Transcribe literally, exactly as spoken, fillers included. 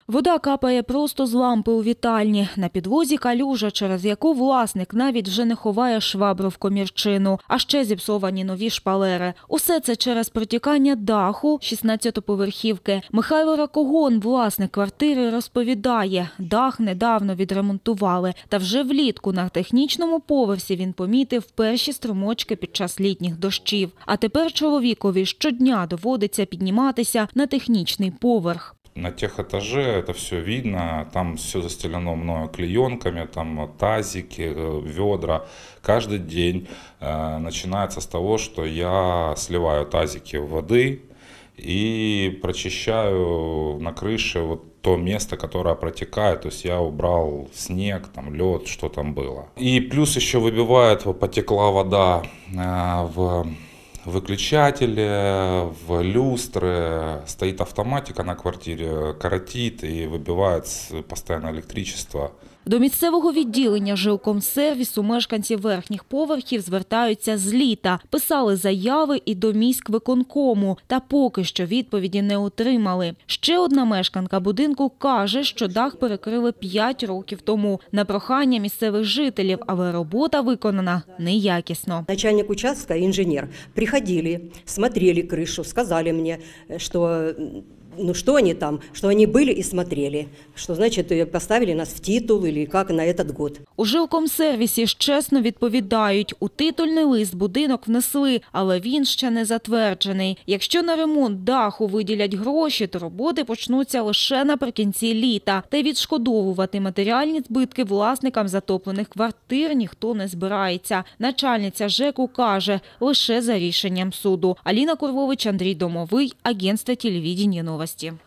Вода капає просто з лампи у вітальні. На підлозі калюжа, через яку власник навіть вже не ховає швабру в комірчину. А ще зіпсовані нові шпалери. Усе це через протікання даху шістнадцятиповерхівки. Михайло Ракогон, власник квартири, розповідає, дах недавно відремонтували. Та вже влітку на технічному поверсі він помітив перші струмочки під час літніх дощів. А тепер чоловікові щодня доводиться підніматися на технічний поверх. На техэтаже это все видно, там все застелено мною клеенками, там тазики, ведра. Каждый день э, начинается с того, что я сливаю тазики воды и прочищаю на крыше вот то место, которое протекает. То есть я убрал снег, там, лед, что там было. И плюс еще выбивает, потекла вода э, в... выключатели, в люстры, стоит автоматика на квартире, коротит и выбивает постоянно электричество. До місцевого відділення жилкомсервісу мешканці верхніх поверхів звертаються з літа. Писали заяви і до міськвиконкому, та поки що відповіді не отримали. Ще одна мешканка будинку каже, що дах перекрили п'ять років тому. На прохання місцевих жителів, але робота виконана неякісно. Начальник участка, инженер, приходили, смотрели крышу, сказали мне, что... Ну что они там, что они были и смотрели, что значит поставили нас в титул или как на этот год. У жилкомсервісі ж чесно відповідають, у титульний лист будинок внесли, але він ще не затверджений. Якщо на ремонт даху виділять гроші, то роботи почнуться лише наприкінці літа. Та й відшкодовувати матеріальні збитки власникам затоплених квартир ніхто не збирається. Начальниця ЖЕКу каже, лише за рішенням суду. Аліна Курлович, Андрій Домовий, агентство телевидения новости.